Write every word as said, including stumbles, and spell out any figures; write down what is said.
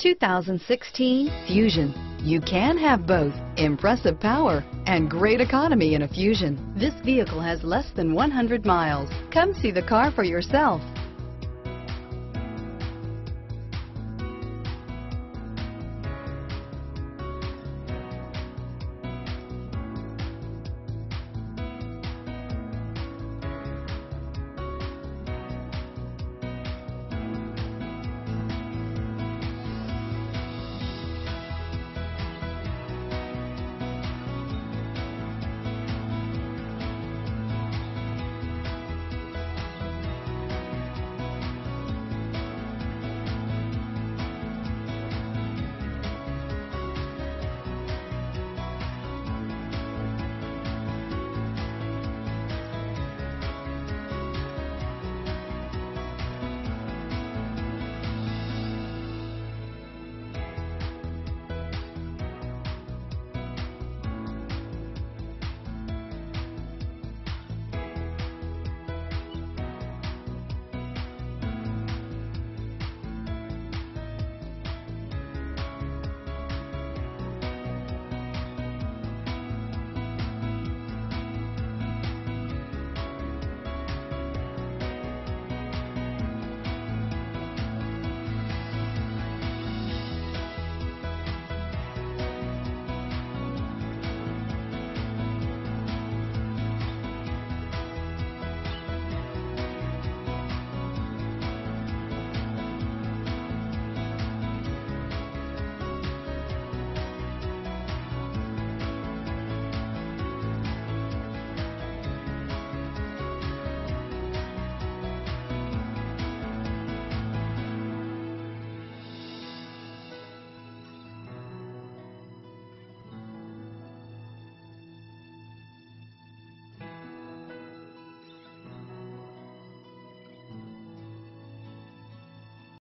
two thousand sixteen Fusion. You can have both impressive power and great economy in a Fusion. This vehicle has less than one hundred miles. Come see the car for yourself.